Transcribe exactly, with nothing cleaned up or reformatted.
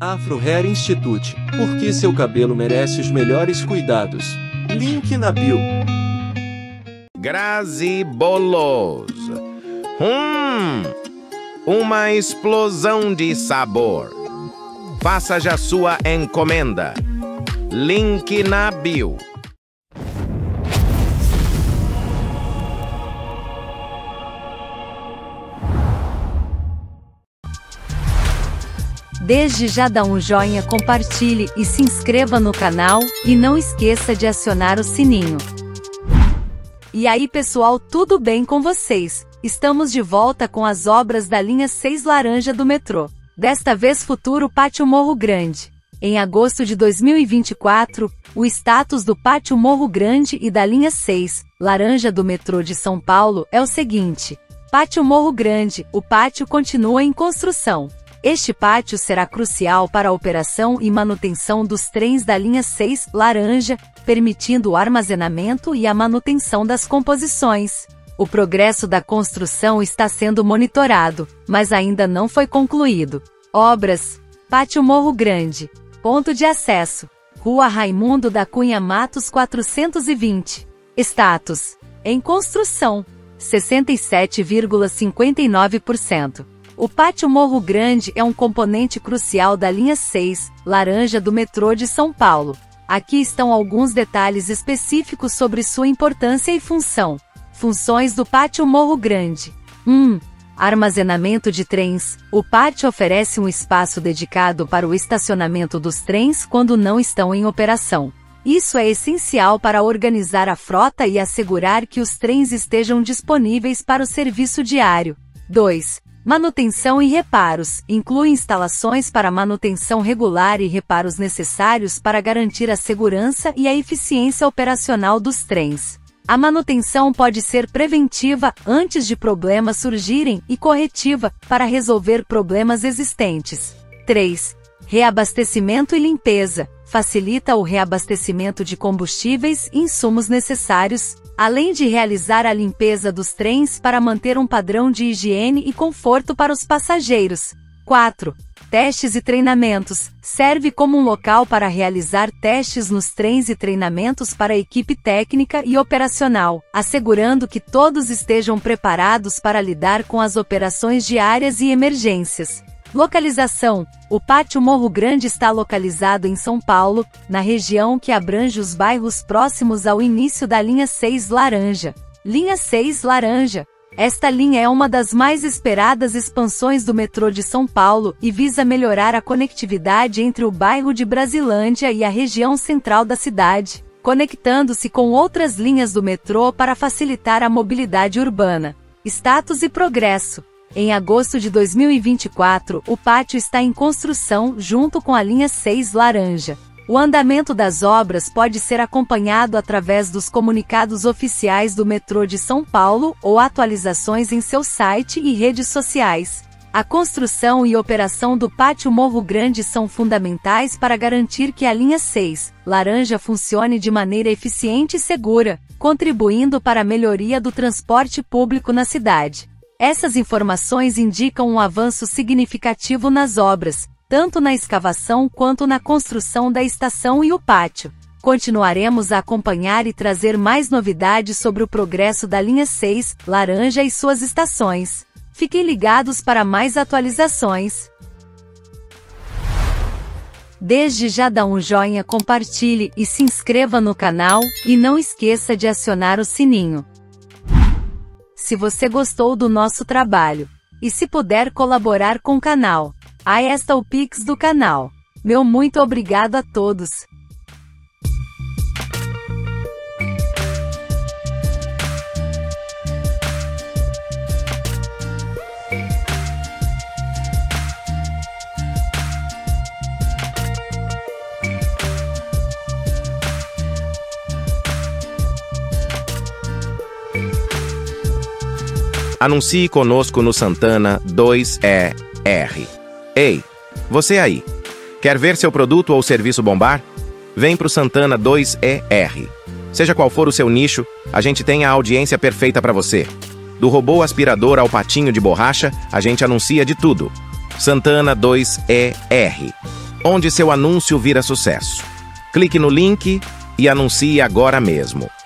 Afro Hair Institute, porque seu cabelo merece os melhores cuidados. Link na bio. Grazi Bolos. Hum, uma explosão de sabor. Faça já sua encomenda. Link na bio. Desde já dá um joinha, compartilhe e se inscreva no canal, e não esqueça de acionar o sininho. E aí pessoal, tudo bem com vocês? Estamos de volta com as obras da linha seis laranja do metrô. Desta vez futuro Pátio Morro Grande. Em agosto de dois mil e vinte e quatro, o status do Pátio Morro Grande e da linha seis laranja do metrô de São Paulo é o seguinte: Pátio Morro Grande, o pátio continua em construção. Este pátio será crucial para a operação e manutenção dos trens da linha seis laranja, permitindo o armazenamento e a manutenção das composições. O progresso da construção está sendo monitorado, mas ainda não foi concluído. Obras: Pátio Morro Grande. Ponto de acesso: Rua Raimundo da Cunha Matos quatrocentos e vinte. Status: em construção, sessenta e sete vírgula cinquenta e nove por cento. O Pátio Morro Grande é um componente crucial da linha seis laranja do metrô de São Paulo. Aqui estão alguns detalhes específicos sobre sua importância e função. Funções do Pátio Morro Grande. um. Armazenamento de trens. O pátio oferece um espaço dedicado para o estacionamento dos trens quando não estão em operação. Isso é essencial para organizar a frota e assegurar que os trens estejam disponíveis para o serviço diário. dois. Manutenção e reparos. Inclui instalações para manutenção regular e reparos necessários para garantir a segurança e a eficiência operacional dos trens. A manutenção pode ser preventiva, antes de problemas surgirem, e corretiva, para resolver problemas existentes. três. Reabastecimento e limpeza. Facilita o reabastecimento de combustíveis e insumos necessários, além de realizar a limpeza dos trens para manter um padrão de higiene e conforto para os passageiros. quatro. Testes e treinamentos. Serve como um local para realizar testes nos trens e treinamentos para a equipe técnica e operacional, assegurando que todos estejam preparados para lidar com as operações diárias e emergências. Localização: o Pátio Morro Grande está localizado em São Paulo, na região que abrange os bairros próximos ao início da linha seis laranja. Linha seis laranja. Esta linha é uma das mais esperadas expansões do metrô de São Paulo e visa melhorar a conectividade entre o bairro de Brasilândia e a região central da cidade, conectando-se com outras linhas do metrô para facilitar a mobilidade urbana. Status e progresso. Em agosto de dois mil e vinte e quatro, o pátio está em construção junto com a linha seis laranja. O andamento das obras pode ser acompanhado através dos comunicados oficiais do metrô de São Paulo ou atualizações em seu site e redes sociais. A construção e operação do Pátio Morro Grande são fundamentais para garantir que a linha seis laranja funcione de maneira eficiente e segura, contribuindo para a melhoria do transporte público na cidade. Essas informações indicam um avanço significativo nas obras, tanto na escavação quanto na construção da estação e o pátio. Continuaremos a acompanhar e trazer mais novidades sobre o progresso da linha seis laranja e suas estações. Fiquem ligados para mais atualizações. Desde já dá um joinha, compartilhe e se inscreva no canal, e não esqueça de acionar o sininho. Se você gostou do nosso trabalho, e se puder colaborar com o canal, aí está o Pix do canal. Meu muito obrigado a todos. Anuncie conosco no Santana dois E R. Ei, você aí, quer ver seu produto ou serviço bombar? Vem pro Santana dois E R. Seja qual for o seu nicho, a gente tem a audiência perfeita para você. Do robô aspirador ao patinho de borracha, a gente anuncia de tudo. Santana dois E R. onde seu anúncio vira sucesso. Clique no link e anuncie agora mesmo.